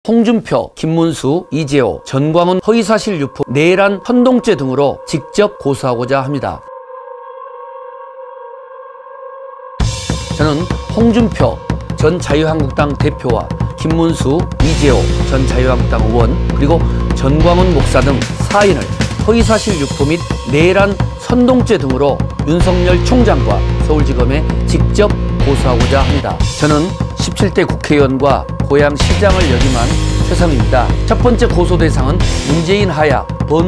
홍준표, 김문수, 이재호, 전광훈 허위사실 유포, 내란 선동죄 등으로 직접 고소하고자 합니다. 저는 홍준표 전 자유한국당 대표와 김문수, 이재호 전 자유한국당 의원 그리고 전광훈 목사 등 4인을 허위사실 유포 및 내란 선동죄 등으로 윤석열 총장과 서울지검에 직접 고소하고자 합니다. 저는 17대 국회의원과 고양시장을 역임한 최상입니다. 첫 번째 고소 대상은 문재인 하야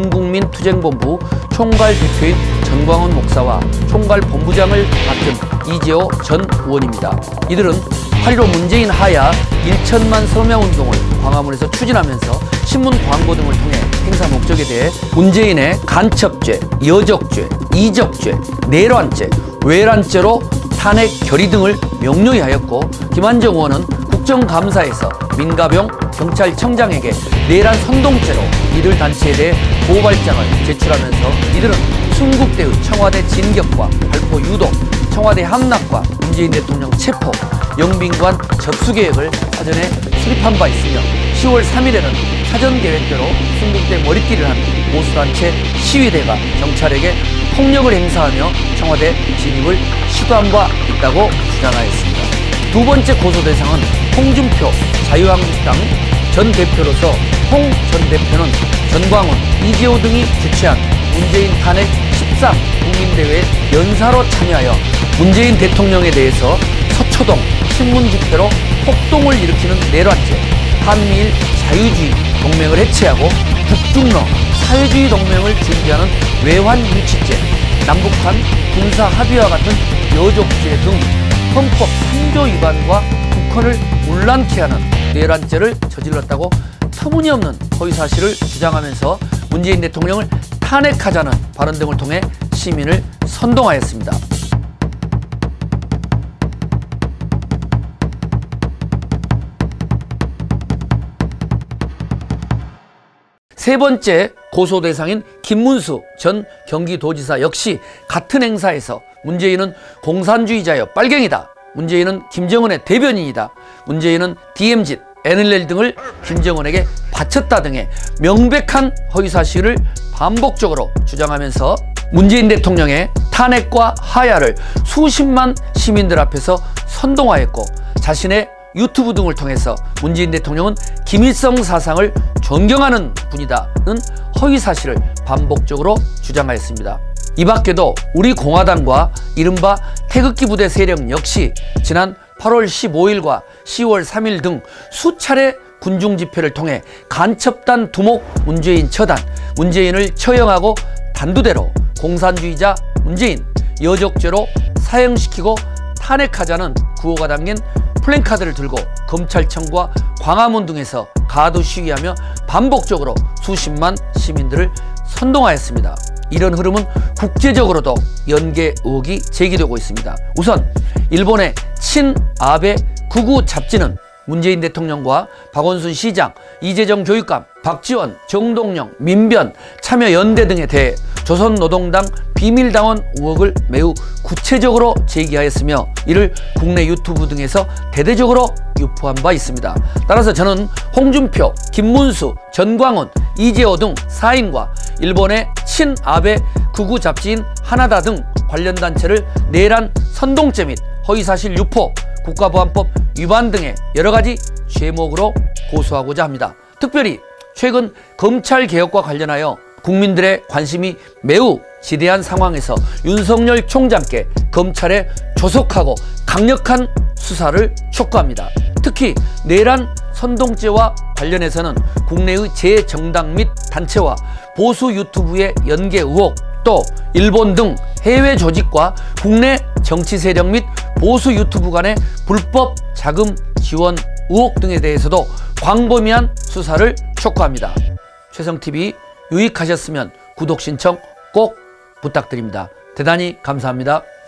범국민투쟁본부 총괄 대표인 전광훈 목사와 총괄 본부장을 맡은 이재호 전 의원입니다. 이들은 8.15 문재인 하야 1천만 서명 운동을 광화문에서 추진하면서 신문 광고 등을 통해 행사 목적에 대해 문재인의 간첩죄, 여적죄, 이적죄, 내란죄, 외란죄로 탄핵 결의 등을 명료히 하였고, 김한정 의원은 국정감사에서 민가병 경찰청장에게 내란 선동죄로 이들 단체에 대해 고발장을 제출하면서 이들은 순국대의 청와대 진격과 발포 유도, 청와대 함락과 문재인 대통령 체포, 영빈관 접수 계획을 사전에 수립한 바 있으며 10월 3일에는 사전 계획대로 순국대 머리띠를 한 보수단체 시위대가 경찰에게 폭력을 행사하며 청와대 진입을 시도한 바 있다고 주장하였습니다. 두 번째 고소 대상은 홍준표 자유한국당 전 대표로서 홍 전 대표는 전광훈, 이재호 등이 주최한 문재인 탄핵 13 국민대회 연사로 참여하여 문재인 대통령에 대해서 서초동 신문 집회로 폭동을 일으키는 내란죄, 한미일 자유주의 동맹을 해체하고 북중러 사회주의 동맹을 준비하는 외환 유치죄, 남북한 군사 합의와 같은 여족죄 등 헌법 3조 위반과 북한을 혼란케 하는 내란죄를 저질렀다고 터무니없는 허위사실을 주장하면서 문재인 대통령을 탄핵하자는 발언 등을 통해 시민을 선동하였습니다. 세 번째 고소 대상인 김문수 전 경기도지사 역시 같은 행사에서 문재인은 공산주의자여 빨갱이다, 문재인은 김정은의 대변인이다, 문재인은 DMZ, NLL 등을 김정은에게 바쳤다 등의 명백한 허위사실을 반복적으로 주장하면서 문재인 대통령의 탄핵과 하야를 수십만 시민들 앞에서 선동하였고, 자신의 유튜브 등을 통해서 문재인 대통령은 김일성 사상을 존경하는 분이다는 허위사실을 반복적으로 주장하였습니다. 이 밖에도 우리 공화당과 이른바 태극기 부대 세력 역시 지난 8월 15일과 10월 3일 등 수차례 군중 집회를 통해 간첩단 두목 문재인 처단, 문재인을 처형하고 단두대로 공산주의자 문재인, 여적죄로 사형시키고 탄핵하자는 구호가 담긴 플랜카드를 들고 검찰청과 광화문 등에서 가두 시위하며 반복적으로 수십만 시민들을 선동하였습니다. 이런 흐름은 국제적으로도 연계 의혹이 제기되고 있습니다. 우선 일본의 친아베 극우 잡지는 문재인 대통령과 박원순 시장, 이재정 교육감, 박지원, 정동영, 민변, 참여연대 등에 대해 조선노동당 비밀당원 의혹을 매우 구체적으로 제기하였으며 이를 국내 유튜브 등에서 대대적으로 유포한 바 있습니다. 따라서 저는 홍준표, 김문수, 전광훈, 이재호 등 4인과 일본의 친아베 극우 잡지인 하나다 등 관련 단체를 내란 선동죄 및 허위사실 유포, 국가보안법 위반 등의 여러가지 죄목으로 고소하고자 합니다. 특별히 최근 검찰개혁과 관련하여 국민들의 관심이 매우 지대한 상황에서 윤석열 총장께 검찰에 조속하고 강력한 수사를 촉구합니다. 특히 내란 선동죄와 관련해서는 국내의 재정당 및 단체와 보수 유튜브의 연계 의혹, 또 일본 등 해외 조직과 국내 정치 세력 및 보수 유튜브 간의 불법 자금 지원 의혹 등에 대해서도 광범위한 수사를 촉구합니다. 최성TV 유익하셨으면 구독 신청 꼭 부탁드립니다. 대단히 감사합니다.